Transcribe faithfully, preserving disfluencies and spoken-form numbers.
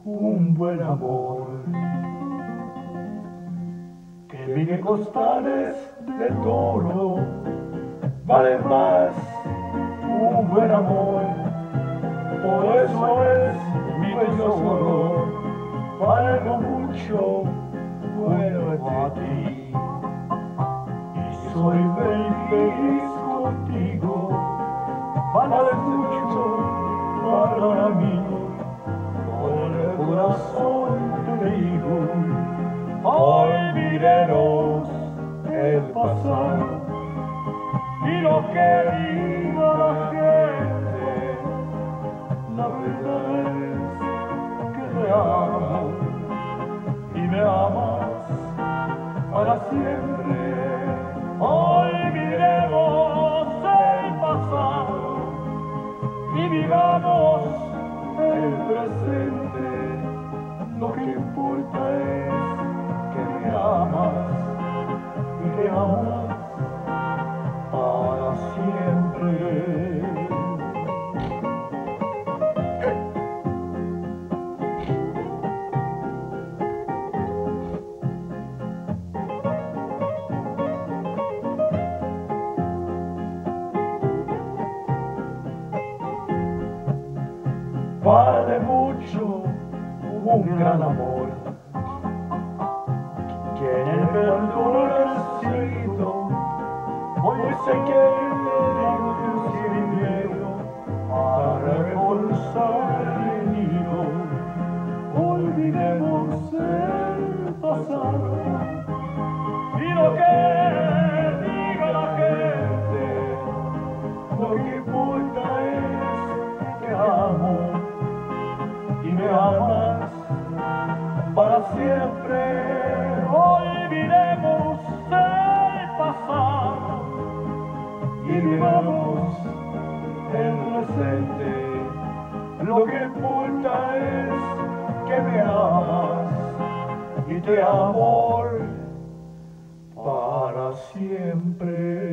un buen amor que mil costales de toro vale más un buen amor. Por eso es mi tesoro, valgo mucho, vuelvo a ti. Y soy feliz contigo, vales mucho para mí. Con el corazón te digo, olvidemos el pasado y lo que diga la gente. La verdad es que te amo y me amas para siempre. Olvidemos el pasado y vivamos el presente. Lo que importa es que me amas y te amas para siempre. Vale mucho un gran amor que en el perdón recibido hoy sé que le sin miedo para reforzar el nido. Olvidemos el pasado y lo que diga la gente. Lo que importa es que amo y me amas para siempre. Olvidemos el pasado y vivamos el presente. Lo que importa es que me amas y te amo para siempre.